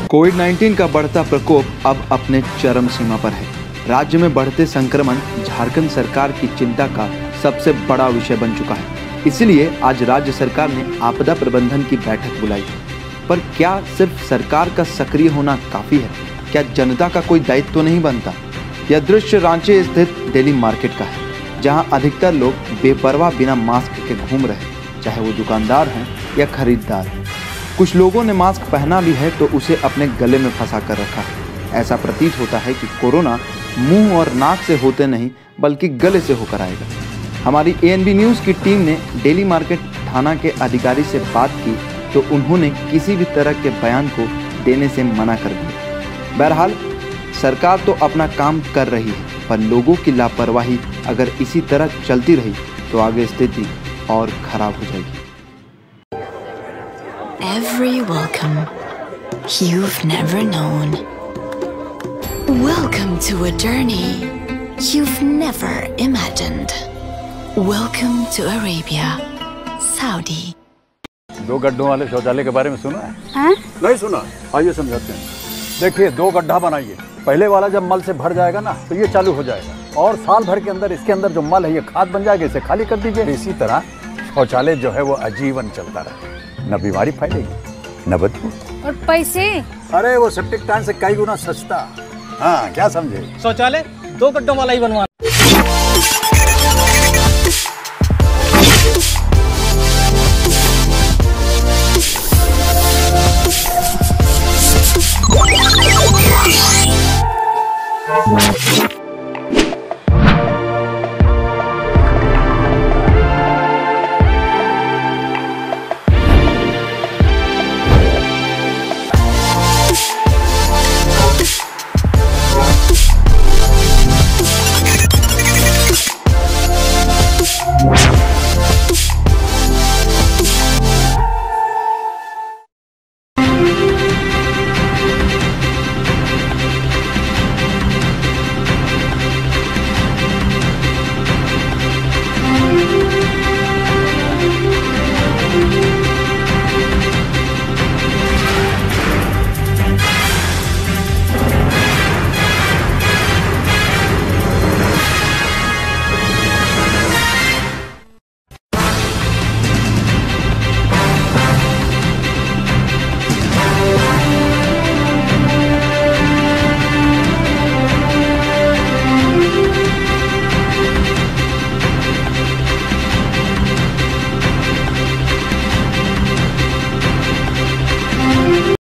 कोविड-19 का बढ़ता प्रकोप अब अपने चरम सीमा पर है। राज्य में बढ़ते संक्रमण झारखंड सरकार की चिंता का सबसे बड़ा विषय बन चुका है। इसलिए आज राज्य सरकार ने आपदा प्रबंधन की बैठक बुलाई। पर क्या सिर्फ सरकार का सक्रिय होना काफी है? क्या जनता का कोई दायित्व तो नहीं बनता? यह दृश्य रांची स्थित डेली मार्केट का है, जहां अधिकतर लोग बेपरवाह बिना मास्क के घूम रहे हैं, चाहे वो दुकानदार हैं या खरीदार। कुछ लोगों ने मास्क पहना भी है तो उसे अपने गले में फंसा कर रखा है। ऐसा प्रतीत होता है कि कोरोना मुंह और नाक से होते नहीं बल्कि गले से होकर आएगा। हमारी ANB न्यूज़ की टीम ने डेली मार्केट थाना के अधिकारी से बात की तो उन्होंने किसी भी तरह के बयान को देने से मना कर दिया। बहरहाल सरकार तो अपना काम कर रही है, पर लोगों की लापरवाही अगर इसी तरह चलती रही तो आगे स्थिति और खराब हो जाएगी। Every welcome you've never known. Welcome to a journey you've never imagined. Welcome to Arabia, Saudi. 2 गड्ढों वाले शौचालय के बारे में सुना है? हाँ? नहीं सुना? आइए समझाते हैं। देखिए, 2 गड्ढा बनाइए। पहले वाला जब मल से भर जाएगा ना तो ये चालू हो जाएगा और साल भर के अंदर इसके अंदर जो मल है ये खाद बन जाएगा, इसे खाली कर दीजिए। इसी तरह शौचालय जो है वो आजीवन चलता रहे, न बीमारी फैलेगी न बदबू। और पैसे? अरे वो सेप्टिक टैंक से कई गुना सस्ता। हाँ, क्या समझे? शौचालय 2 गड्ढों वाला ही बनवाना।